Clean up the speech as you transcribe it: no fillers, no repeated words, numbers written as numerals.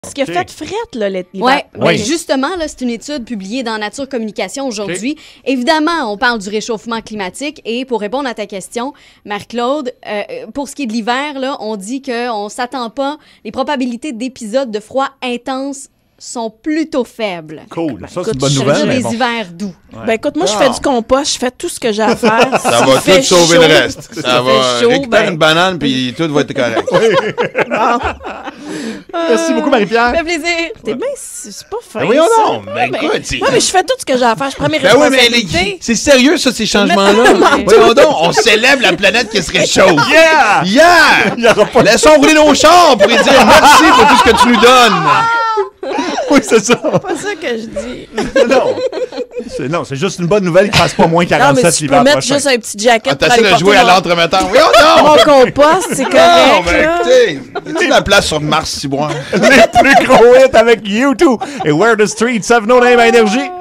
Parce qu'il a fait frette, là, l'hiver. Oui, justement, là, c'est une étude publiée dans Nature Communication aujourd'hui. Évidemment, on parle du réchauffement climatique et pour répondre à ta question, Marc-Claude, pour ce qui est de l'hiver, là, on dit qu'on ne s'attend pas, les probabilités d'épisodes de froid intense sont plutôt faibles. Cool. Ça, c'est écoute, une bonne je nouvelle. Des Mais bon. hivers doux. Ouais. Ben écoute, moi, je fais du compost, je fais tout ce que j'ai à faire. Ça va tout sauver le reste. Ça va fait chaud, récupérer ben- une banane, puis tout va être correct. Merci beaucoup, Marie-Pierre. Ça fait plaisir. T'es bien, c'est pas fin. Ben voyons ça. donc. Ben écoute, c'est... Ouais, mais je fais tout ce que j'ai à faire. Je prends mes Ben oui, mais responsabilités. c'est sérieux, ça, ces changements-là. Voyons donc, on célèbre la planète qui se réchauffe. Yeah! Yeah! Il y aura pas... Laissons rouler nos chars pour lui dire merci pour tout ce que tu nous donnes. Oui, c'est ça. C'est pas ça que je dis. Non, c'est juste une bonne nouvelle qu'il ne fasse pas moins Non, 47 mais si je peux l'hiver mettre prochain. juste un petit jacket On pour t'essaie aller de porter jouer à mon- l'entremetteur. Voyons donc! mon compost, c'est Non, correct, mais là. écoutez, y a-t-il la place sur Mars Ciboire? Les plus gros hits avec U2 et Where the Streets Have No Name à Énergie.